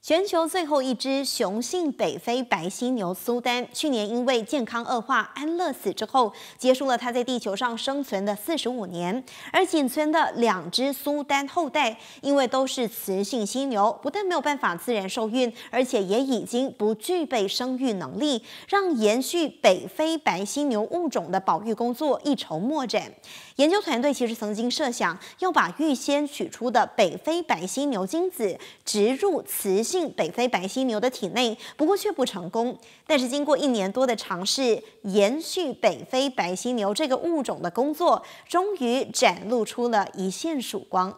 全球最后一只雄性北非白犀牛苏丹，去年因为健康恶化安乐死之后，结束了它在地球上生存的45年。而仅存的2只苏丹后代，因为都是雌性犀牛，不但没有办法自然受孕，而且也已经不具备生育能力，让延续北非白犀牛物种的保育工作一筹莫展。研究团队其实曾经设想要把预先取出的北非白犀牛精子植入雌性北非白犀牛的体内，不过却不成功。但是经过1年多的尝试，延续北非白犀牛这个物种的工作，终于展露出了一线曙光。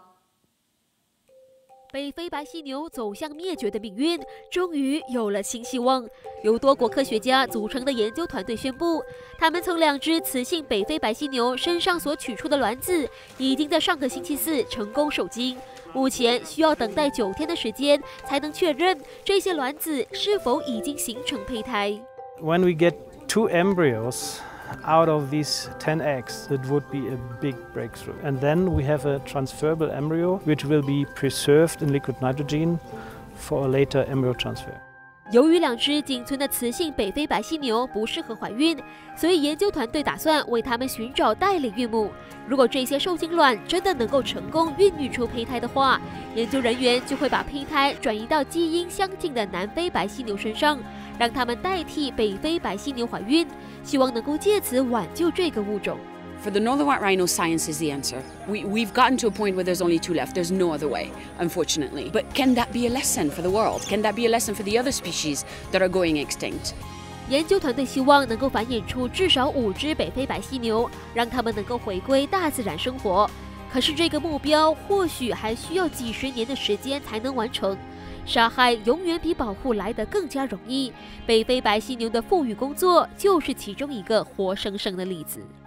北非白犀牛走向灭绝的命运，终于有了新希望。由多国科学家组成的研究团队宣布，他们从2只雌性北非白犀牛身上所取出的卵子，已经在上个星期4成功受精。目前需要等待9天的时间，才能确认这些卵子是否已经形成胚胎。 When we get 2 embryos out of these 10 eggs, it would be a big breakthrough. And then we have a transferable embryo, which will be preserved in liquid nitrogen for a later embryo transfer. 由于2只仅存的雌性北非白犀牛不适合怀孕，所以研究团队打算为它们寻找代理孕母。如果这些受精卵真的能够成功孕育出胚胎的话，研究人员就会把胚胎转移到基因相近的南非白犀牛身上，让它们代替北非白犀牛怀孕，希望能够借此挽救这个物种。 For the northern white rhino, science is the answer. We've gotten to a point where there's only 2 left. There's no other way, unfortunately. But can that be a lesson for the world? Can that be a lesson for the other species that are going extinct? 研究团队希望能够繁衍出至少5只北非白犀牛，让它们能够回归大自然生活。可是这个目标或许还需要几十年的时间才能完成。杀害永远比保护来得更加容易。北非白犀牛的复育工作就是其中一个活生生的例子。